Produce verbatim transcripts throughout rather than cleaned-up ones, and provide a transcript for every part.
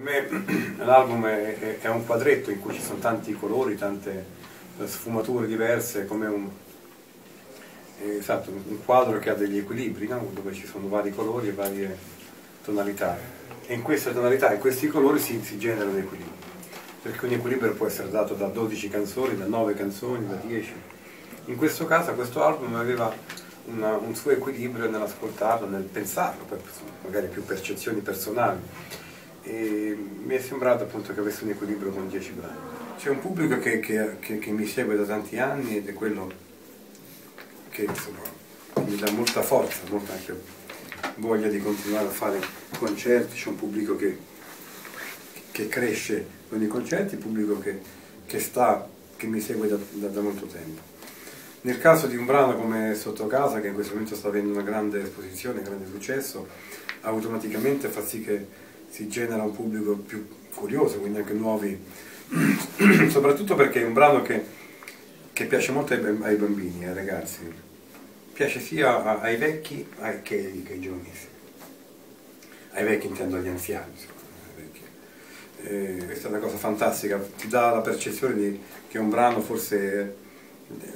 me l'album è, è, è un quadretto in cui ci sono tanti colori, tante sfumature diverse, come un, eh, esatto, un quadro che ha degli equilibri, no? Dove ci sono vari colori e varie tonalità. E in queste tonalità e in questi colori si, si generano equilibri. Perché ogni equilibrio può essere dato da dodici canzoni, da nove canzoni, da dieci. In questo caso questo album aveva una, un suo equilibrio nell'ascoltarlo, nel pensarlo, poi magari più percezioni personali. E mi è sembrato appunto che avesse un equilibrio con dieci brani. C'è un pubblico che, che, che, che mi segue da tanti anni ed è quello che insomma, mi dà molta forza, molta anche voglia di continuare a fare concerti. C'è un pubblico che, che cresce con i concerti, il pubblico che, che, sta, che mi segue da, da, da molto tempo. Nel caso di un brano come Sotto Casa, che in questo momento sta avendo una grande esposizione, grande successo, automaticamente fa sì che si genera un pubblico più curioso, quindi anche nuovi, soprattutto perché è un brano che, che piace molto ai, ai bambini, ai ragazzi, piace sia ai vecchi che, che ai giovanissimi. Ai vecchi intendo agli anziani, insomma. Eh, questa è una cosa fantastica, ti dà la percezione di, che un brano forse eh,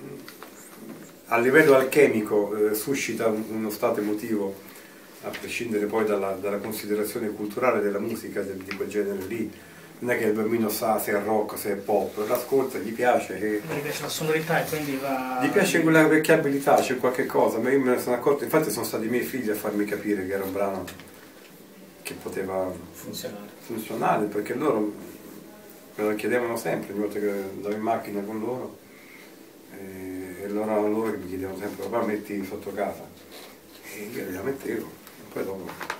a livello alchemico eh, suscita un, uno stato emotivo, a prescindere poi dalla, dalla considerazione culturale della musica di, di quel genere lì. Non è che il bambino sa se è rock, se è pop, l'ascolta, gli piace. E gli piace la sonorità e quindi va... Gli piace quella vecchiabilità, c'è qualche cosa, ma io me ne sono accorto, infatti sono stati i miei figli a farmi capire che era un brano che poteva funzionare, funzionare perché loro me lo chiedevano sempre, ogni volta che andavo in macchina con loro, e, e loro erano loro che mi chiedevano sempre: papà, metti Sotto Casa, e io gliela mettevo, e poi dopo